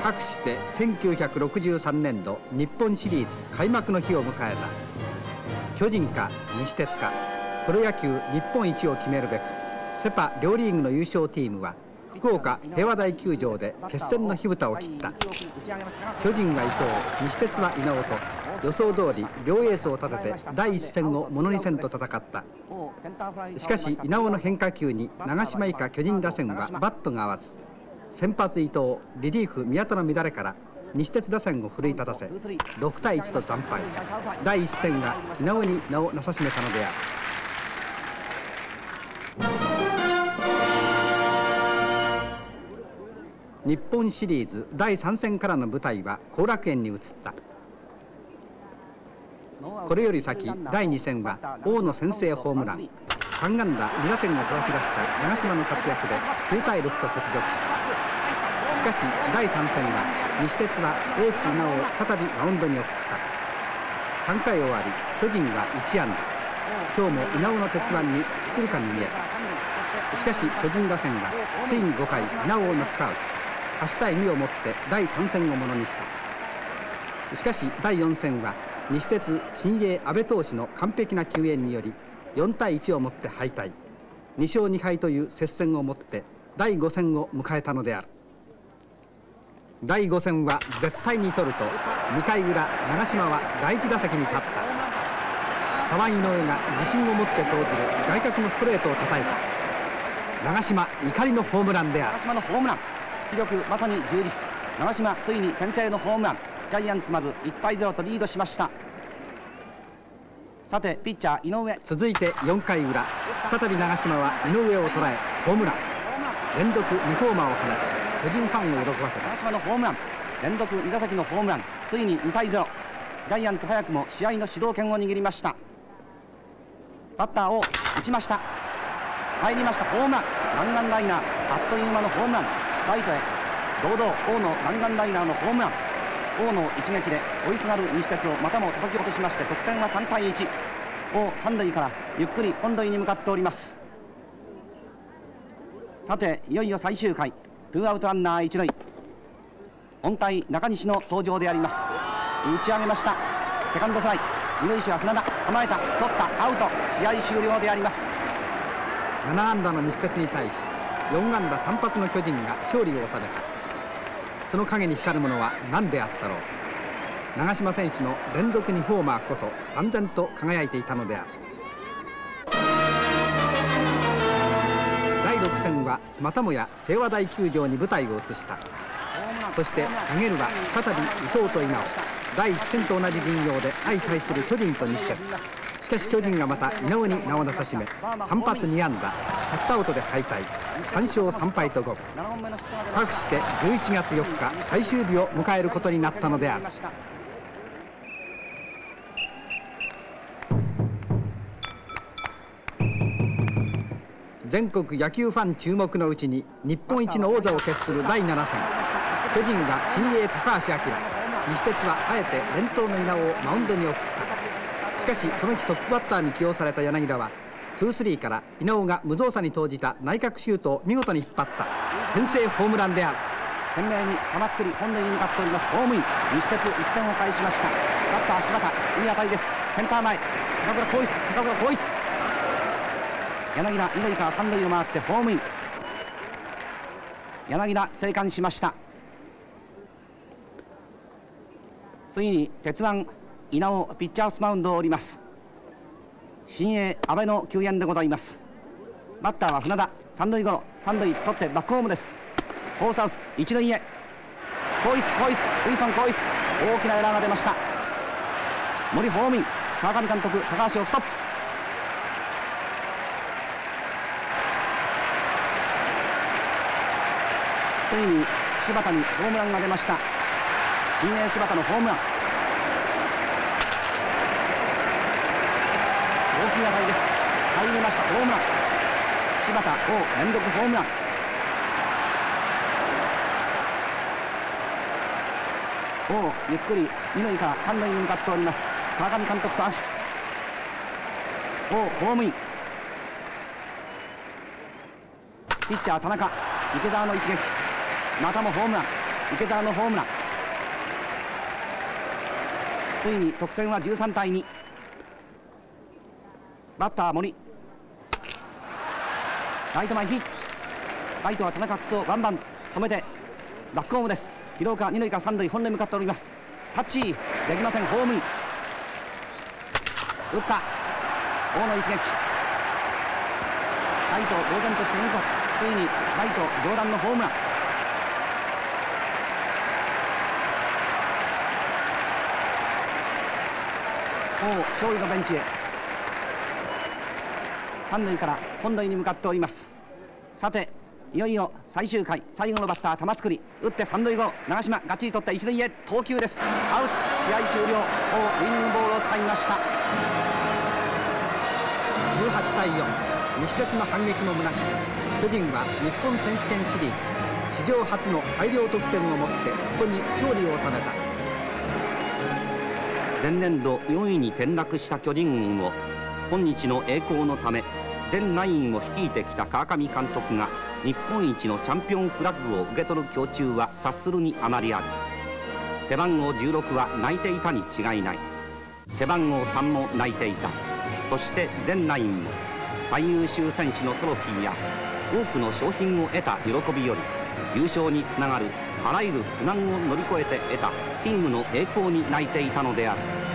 かくして1963年度日本シリーズ開幕の日を迎えた。巨人か西鉄か、プロ野球日本一を決めるべくセ・パ両リーグの優勝チームは福岡平和台球場で決戦の火蓋を切った。巨人は伊藤、西鉄は稲尾と予想通り両エースを立てて第一戦をものにせんと戦った。しかし稲尾の変化球に長島以下巨人打線はバットが合わず、先発伊藤、リリーフ宮田の乱れから西鉄打線を奮い立たせ6対1と惨敗。第一戦が稲尾に名をなさしめたのである。日本シリーズ第3戦からの舞台は後楽園に移った。これより先第2戦は大野先制ホームラン、3安打2打点を叩き出した長島の活躍で9対6と雪辱した。しかし第3戦は西鉄はエース稲尾を再びマウンドに送った。3回終わり巨人は1安打。今日も稲尾の鉄腕に屈するかに見えた。しかし巨人打線はついに5回稲尾をノックアウト、8対2をもって第3戦をものにした。しかし第4戦は西鉄新鋭阿部投手の完璧な救援により4対1をもって敗退。2勝2敗という接戦をもって第5戦を迎えたのである。第5戦は絶対に取ると2回裏長島は第1打席に立った。左腕井上が自信を持って投ずる外角のストレートを叩いた。長島怒りのホームランである。 長島のホームラン、気力まさに充実。長島ついに先制のホームラン。ジャイアンツまず1対0とリードしました。さてピッチャー井上。 続いて4回裏再び長島は井上を捉えホームラン。連続2ホーマーを放ち巨人ファンを喜ばせた。 長島のホームラン、連続2打席のホームラン、ついに2対0。ジャイアンツ早くも試合の主導権を握りました。バッターを打ちました。入りましたホームラン。弾丸ライナー、あっという間のホームラン。ライトへ堂々大野弾丸ライナーのホームラン。大野一撃で追いすがる西鉄をまたも叩き落としまして、得点は3対1。大三塁からゆっくり本塁に向かっております。さていよいよ最終回、ツーアウトランナー一塁、温帯中西の登場であります。打ち上げました。セカンドフライ、二塁手は船田、構えた、取った、アウト。試合終了であります。 7安打の西鉄に対し4安打3発の巨人が勝利を収めた。その陰に光るものは何であったろう。長島選手の連続2ホーマーこそ燦然と輝いていたのである。第6戦はまたもや平和台球場に舞台を移した。そして投げるは再び伊藤と稲尾。第1戦と同じ陣容で相対する巨人と西鉄。しかし巨人がまた稲尾に名をなさしめ3発2安打シャットアウトで敗退。3勝3敗と5分。かくして11月4日最終日を迎えることになったのである。全国野球ファン注目のうちに日本一の王座を決する第7戦。巨人は新鋭高橋明、西鉄はあえて連投の稲尾をマウンドに送った。しかしこの日トップバッターに起用された柳田は 2-3 から稲尾が無造作に投じた内角シュートを見事に引っ張った先制ホームランである。 懸命に球作り本塁に向かっております。ホームイン、西鉄1点を返しました。バッター柴田、いい当たりです。センター前、高倉光一、高倉光一、柳田二塁から三塁を回ってホームイン。柳田生還しました。次に鉄腕稲尾ピッチャースマウンドを降ります。新鋭阿部の救援でございます。バッターは船田、三塁ゴロ、三塁取ってバックホームです。コースアウト、一塁へコイス、ウィルソンコイス、大きなエラーが出ました。森ホームイン、川上監督高橋をストップ。ついに柴田にホームランが出ました。新鋭柴田のホームラン、大きな当たりです。入りました、ホームラン。柴田王連続ホームラン。王ゆっくり二塁から三塁に向かっております。川上監督と握手。王ホームイン。ピッチャー田中、池澤の一撃、またもホームラン。 池澤のホームラン。ついに得点は13対2。バッター森、ライト前ヒット。ライトは田中久壮ワンバウンド止めてバックホームです。広岡二塁から三塁本塁向かっております。タッチできません。ホームイン。打った大野一撃。ライト呆然として2個。ついにライト上段のホームラン。勝利のベンチへ。三塁から本塁に向かっております。さていよいよ最終回最後のバッター玉造り打って三塁ゴロ。長嶋がっちり取って一塁へ投球です。アウト。試合終了。ウイニングボールを使いました。 18対4、西鉄の反撃も虚しく、巨人は日本選手権シリーズ史上初の大量得点をもってここに勝利を収めた。 前年度4位に転落した巨人軍を今日の栄光のため全ナインを率いてきた川上監督が日本一のチャンピオンフラッグを受け取る胸中は察するにあまりある。背番号16は泣いていたに違いない。背番号3も泣いていた。そして全ナインも最優秀選手のトロフィーや多くの賞品を得た喜びより優勝につながるあらゆる苦難を乗り越えて得たチームの栄光に泣いていたのである。